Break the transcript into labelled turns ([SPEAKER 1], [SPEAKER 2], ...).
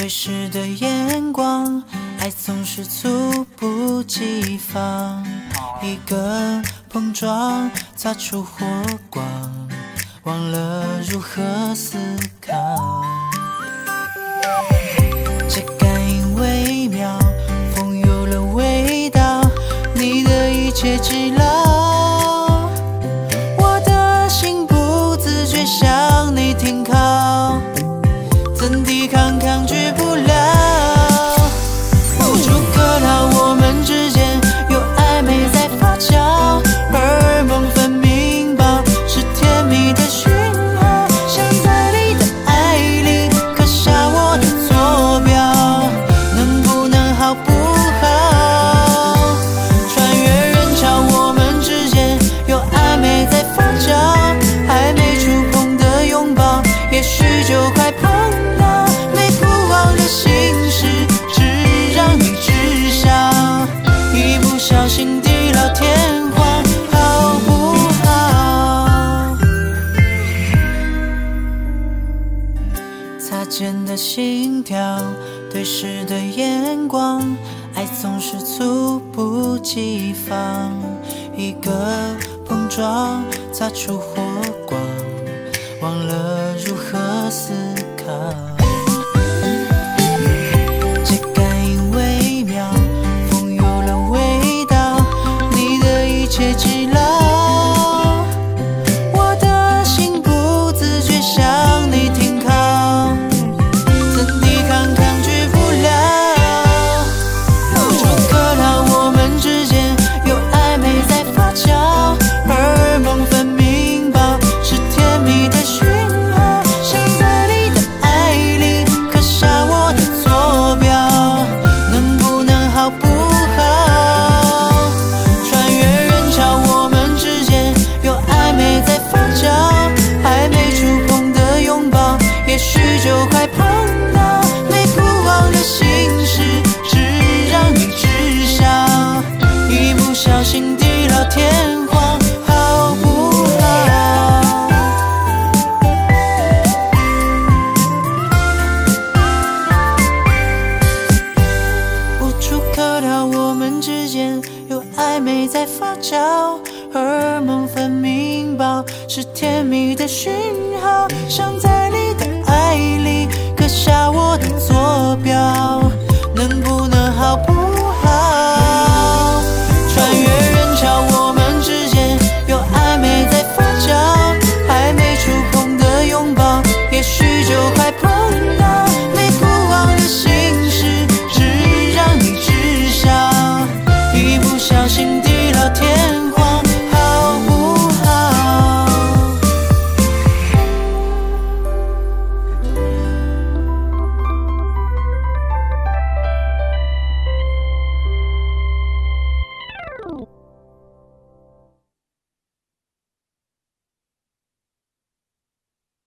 [SPEAKER 1] 对视的眼光，爱总是猝不及防，一个碰撞擦出火光，忘了如何思考。这感应微妙，风有了味道，你的一切治疗，我的心不自觉向你停靠，怎抵抗抗拒不了，无处可逃，我们之间有暧昧在发酵，荷尔蒙分明报是甜蜜的讯号，像在你的爱里刻下我的坐标，能不能好不好？穿越人潮，我们之间有暧昧在发酵，还没触碰的拥抱，也许就快碰到，没不忘的心事，只让你知晓，一不小心地老天荒，好不好？擦肩的心跳，对视的眼光，爱总是猝不及防，一个碰撞擦出火光，忘了如何思考。这感应微妙，风有了味道，你的一切治疗，我的心不自觉向你停靠，怎抵抗抗拒不了，无处可逃，我们之间有暧昧在发酵，荷尔蒙分明报是甜蜜的讯号，像在你的爱里刻下我的坐标，能不能好不好？穿越人潮，我们之间有暧昧在发酵，还没触碰的拥抱，也许就快碰到，没不忘的心事，只让你知晓，一不小心地老天荒，好不好？无处可逃，我们之间有暧昧在发酵，荷尔蒙分明报是甜蜜的讯号，像在